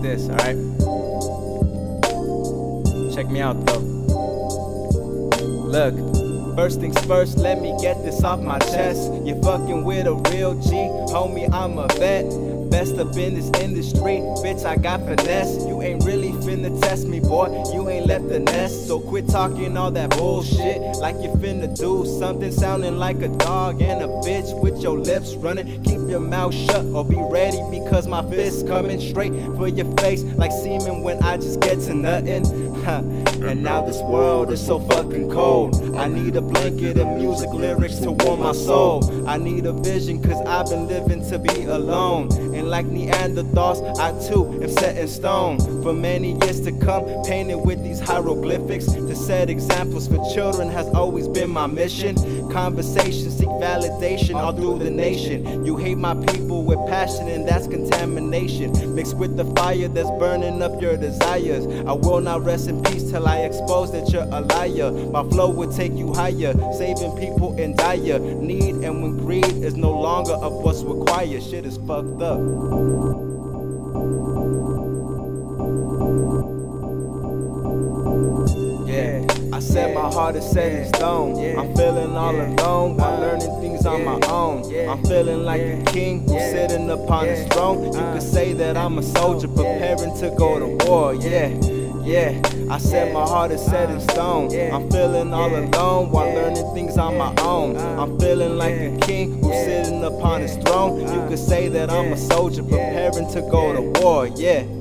this, alright? Check me out though. Look, first things first, let me get this off my chest. You fucking with a real G, homie, I'm a vet. Best up in this industry, bitch, I got finesse. You ain't really finna test me, boy, you ain't left the nest. So quit talking all that bullshit like you finna do something sounding like a dog and a bitch with your lips running. Keep your mouth shut or be ready because my fist coming straight for your face like semen when I just get to nothing. And now this world is so fucking cold. I need a blanket of music lyrics to warm my soul. I need a vision cause I've been living to be alone. And like Neanderthals, I too am set in stone. For many years to come, painted with these hieroglyphics. To set examples for children has always been my mission. Conversations seek validation all through the nation. You hate my people with passion and that's contamination. Mixed with the fire that's burning up your desires. I will not rest in peace till I expose that you're a liar. My flow will take you higher, saving people in dire need. And when greed is no longer of what's required, shit is fucked up. Yeah, I said my heart is set in stone. I'm feeling all alone while learning things on my own. I'm feeling like a king who's sitting upon his throne. You could say that I'm a soldier preparing to go to war. Yeah, I said my heart is set in stone. I'm feeling all alone while learning things on my own. I'm feeling like a king who's sitting upon his throne. You could say that I'm a soldier preparing to go to war. Yeah.